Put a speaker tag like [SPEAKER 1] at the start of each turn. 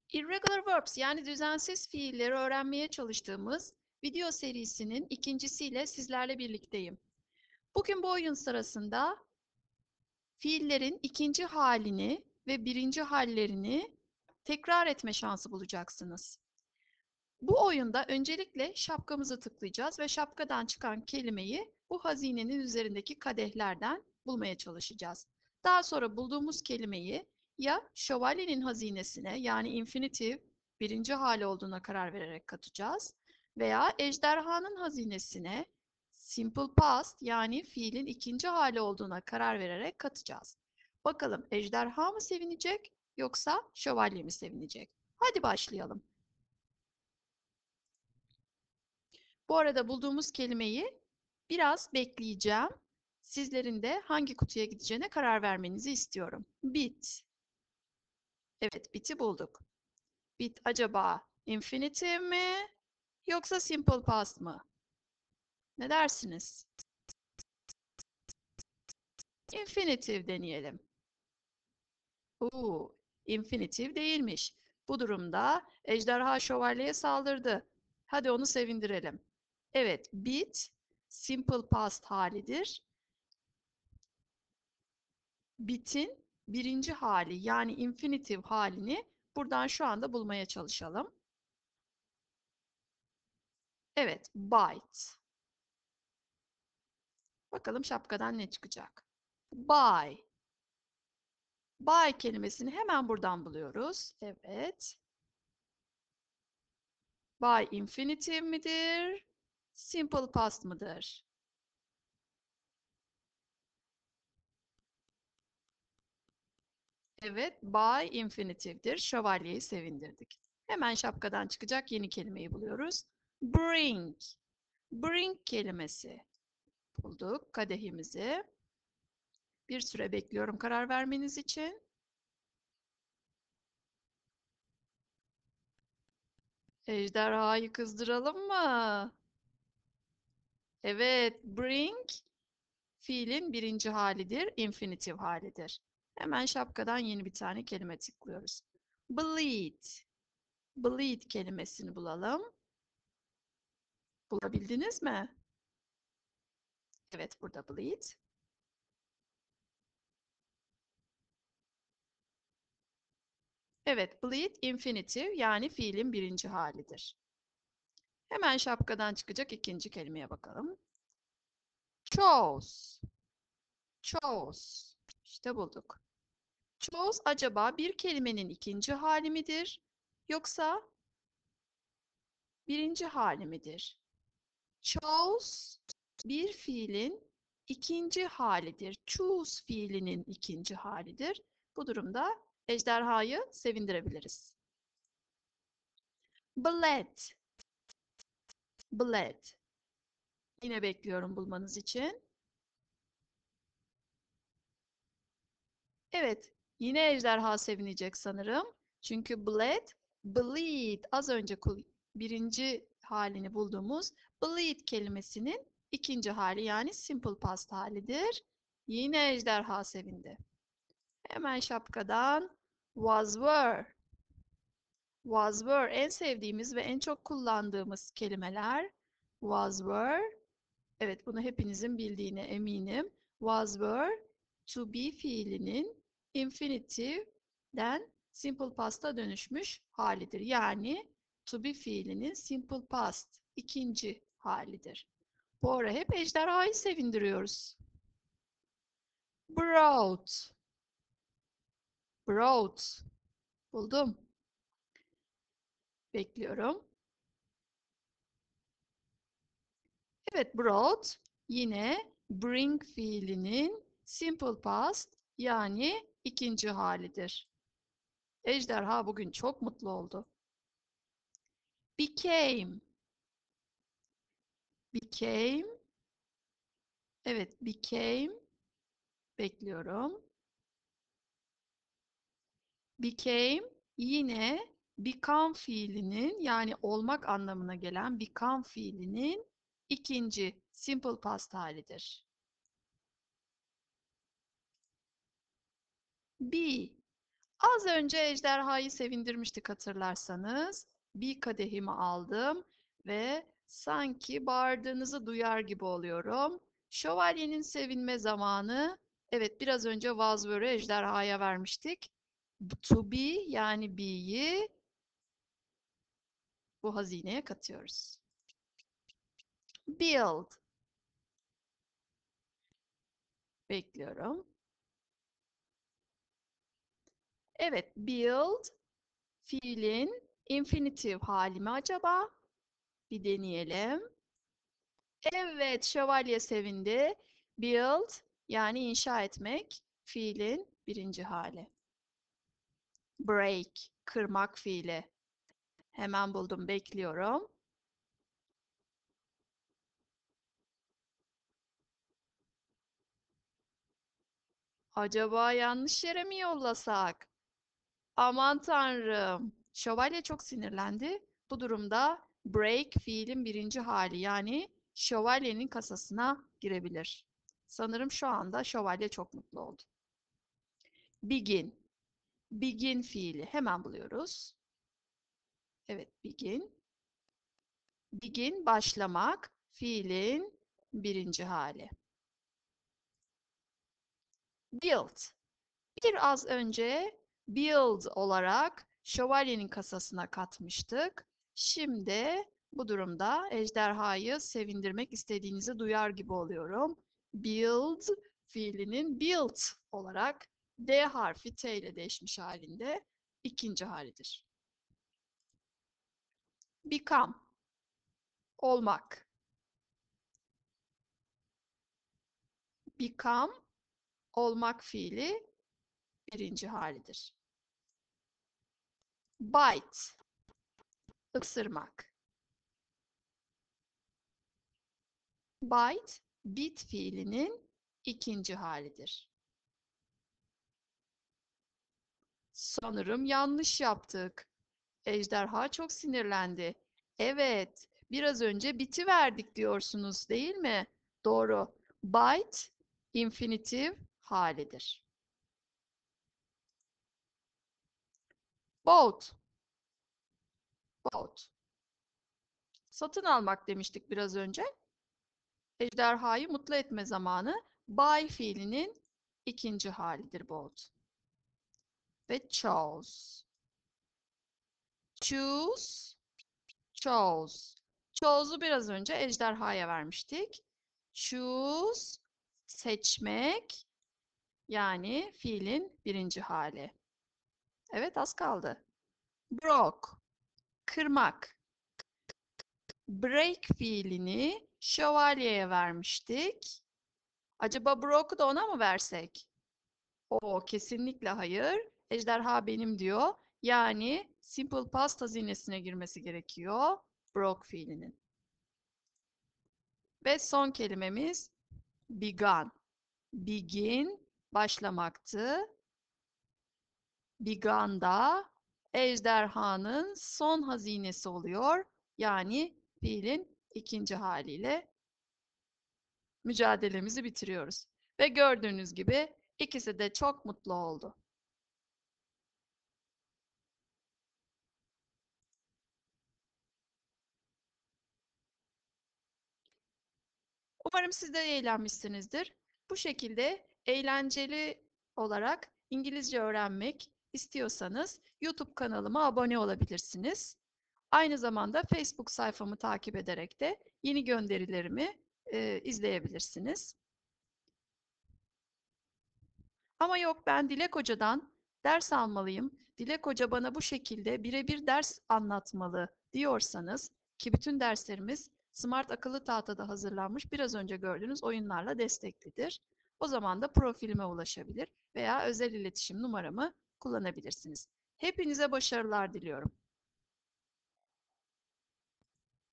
[SPEAKER 1] Irregular verbs yani düzensiz fiilleri öğrenmeye çalıştığımız video serisinin ikincisiyle sizlerle birlikteyim. Bugün bu oyun sırasında fiillerin ikinci halini ve birinci hallerini tekrar etme şansı bulacaksınız. Bu oyunda öncelikle şapkamızı tıklayacağız ve şapkadan çıkan kelimeyi bu hazinenin üzerindeki kadehlerden bulmaya çalışacağız. Daha sonra bulduğumuz kelimeyi ya şövalyenin hazinesine yani infinitive birinci hali olduğuna karar vererek katacağız veya ejderhanın hazinesine simple past yani fiilin ikinci hali olduğuna karar vererek katacağız. Bakalım ejderha mı sevinecek yoksa şövalye mi sevinecek? Hadi başlayalım. Bu arada bulduğumuz kelimeyi biraz bekleyeceğim. Sizlerin de hangi kutuya gideceğine karar vermenizi istiyorum. Bit. Evet, bit'i bulduk. Bit acaba infinitive mi yoksa simple past mı? Ne dersiniz? Infinitive deneyelim. Infinitive değilmiş. Bu durumda ejderha şövalyeye saldırdı. Hadi onu sevindirelim. Evet, bit simple past halidir. Bit'in birinci hali yani infinitive halini buradan şu anda bulmaya çalışalım. Evet, bite. Bakalım şapkadan ne çıkacak? Buy. Buy kelimesini hemen buradan buluyoruz. Evet. Buy infinitive midir? Simple past mıdır? Evet, buy infinitive'dir. Şövalyeyi sevindirdik. Hemen şapkadan çıkacak yeni kelimeyi buluyoruz. Bring. Bring kelimesi. Bulduk kadehimizi. Bir süre bekliyorum karar vermeniz için. Ejderhayı kızdıralım mı? Evet, bring fiilin birinci halidir, infinitive halidir. Hemen şapkadan yeni bir tane kelime tıklıyoruz. Bleed. Bleed kelimesini bulalım. Bulabildiniz mi? Evet, burada bleed. Evet, bleed infinitive yani fiilin birinci halidir. Hemen şapkadan çıkacak ikinci kelimeye bakalım. Chose. Chose. İşte bulduk. Chose acaba bir kelimenin ikinci hali midir? Yoksa birinci hali midir? Chose bir fiilin ikinci halidir. Choose fiilinin ikinci halidir. Bu durumda ejderhayı sevindirebiliriz. Bled. Bled. Yine bekliyorum bulmanız için. Evet, yine ejderha sevinecek sanırım. Çünkü bled, bleed az önce birinci halini bulduğumuz bleed kelimesinin ikinci hali yani simple past halidir. Yine ejderha sevindi. Hemen şapkadan was were. Was were en sevdiğimiz ve en çok kullandığımız kelimeler. Was were. Evet, bunu hepinizin bildiğine eminim. Was were to be fiilinin infinitive'den simple past'a dönüşmüş halidir. Yani to be fiilinin simple past ikinci halidir. Bu ara hep ejderhayı sevindiriyoruz. Brought. Brought. Buldum. Bekliyorum. Evet, brought yine bring fiilinin simple past yani ikinci halidir. Ejderha bugün çok mutlu oldu. Became. Became. Evet, became. Bekliyorum. Became yine become fiilinin yani olmak anlamına gelen become fiilinin ikinci simple past halidir. Be. Az önce ejderhayı sevindirmiştik hatırlarsanız. Bir kadehimi aldım ve sanki bağırdığınızı duyar gibi oluyorum. Şövalyenin sevinme zamanı. Evet, biraz önce Vazvör'ü ejderhaya vermiştik. To be yani be'yi bu hazineye katıyoruz. Build. Bekliyorum. Evet, build fiilin infinitive hali mi acaba? Bir deneyelim. Evet, şövalye sevindi. Build yani inşa etmek fiilin birinci hali. Break, kırmak fiili. Hemen buldum, bekliyorum. Acaba yanlış yere mi yollasak? Aman tanrım. Şövalye çok sinirlendi. Bu durumda break fiilin birinci hali yani şövalyenin kasasına girebilir. Sanırım şu anda şövalye çok mutlu oldu. Begin. Begin fiili hemen buluyoruz. Evet, begin. Begin başlamak fiilin birinci hali. Build. Biraz önce build olarak şövalyenin kasasına katmıştık. Şimdi bu durumda ejderhayı sevindirmek istediğinizi duyar gibi oluyorum. Build fiilinin build olarak D harfi T ile değişmiş halinde ikinci halidir. Become, olmak. Become, olmak fiili birinci halidir. Bite, ısırmak. Bite, bit fiilinin ikinci halidir. Sanırım yanlış yaptık. Ejderha çok sinirlendi. Evet, biraz önce biti verdik diyorsunuz, değil mi? Doğru. Bite, infinitif halidir. Bought, bought. Satın almak demiştik biraz önce. Ejderhayı mutlu etme zamanı. Buy fiilinin ikinci halidir bought. Ve chose. Choose, chose. Choose'u biraz önce ejderhaya vermiştik. Choose, seçmek, yani fiilin birinci hali. Evet, az kaldı. Broke, kırmak. Break fiilini şövalyeye vermiştik. Acaba broke'u da ona mı versek? O kesinlikle hayır. Ejderha benim diyor. Yani simple past hazinesine girmesi gerekiyor. Broke fiilinin. Ve son kelimemiz began. Begin başlamaktı. Began da ejderhanın son hazinesi oluyor. Yani fiilin ikinci haliyle mücadelemizi bitiriyoruz. Ve gördüğünüz gibi ikisi de çok mutlu oldu. Umarım siz de eğlenmişsinizdir. Bu şekilde eğlenceli olarak İngilizce öğrenmek istiyorsanız YouTube kanalıma abone olabilirsiniz. Aynı zamanda Facebook sayfamı takip ederek de yeni gönderilerimi izleyebilirsiniz. Ama yok, ben Dilek Hoca'dan ders almalıyım, Dilek Hoca bana bu şekilde birebir ders anlatmalı diyorsanız, ki bütün derslerimiz Smart akıllı tahtada hazırlanmış biraz önce gördüğünüz oyunlarla desteklidir. O zaman da profilime ulaşabilir veya özel iletişim numaramı kullanabilirsiniz. Hepinize başarılar diliyorum.